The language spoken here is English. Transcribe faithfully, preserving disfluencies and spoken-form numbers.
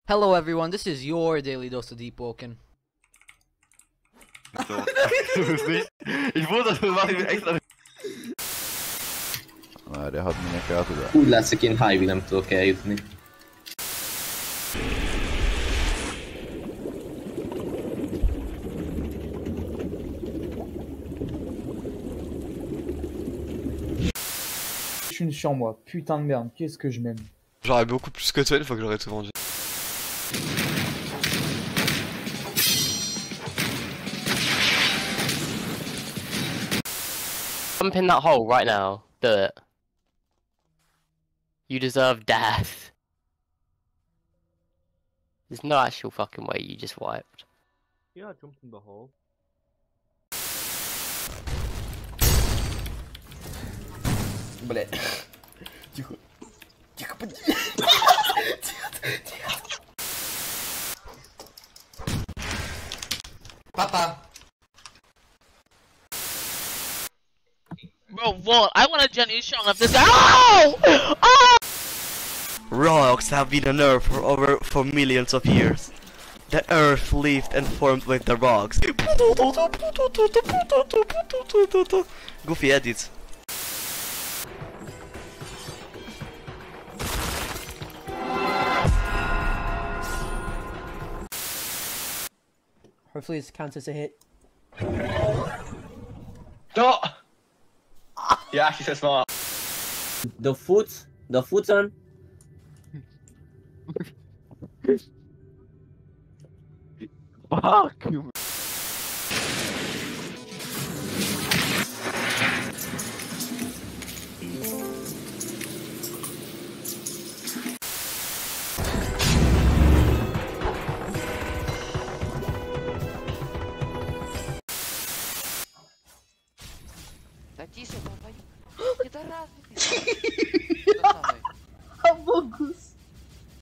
Hello everyone, this is your daily dose of Deepwoken. So. Ich wusste, das mache ich extra. Nej, det hade mina köter där. Úgy látszik, én hive nem tudok eljutni. Je suis une sur moi, putain de merde, qu'est-ce que je m'aime. J'aurais beaucoup plus que toi une fois que j'aurais tout vendu. Jump in that hole right now. Do it. You deserve death. There's no actual fucking way you just wiped. Yeah, I jumped in the hole. Блять. Тихо. Тихо, поди. Папа. Bro, what? I want a genuine shot of this. Oh! Oh! Rocks have been on Earth for over for millions of years. The Earth lived and formed with the rocks. Goofy edits. Hopefully this counts as a hit. No! You're actually so smart. The foot, the foot on. Fuck you. Да тише, папа. Пидорас.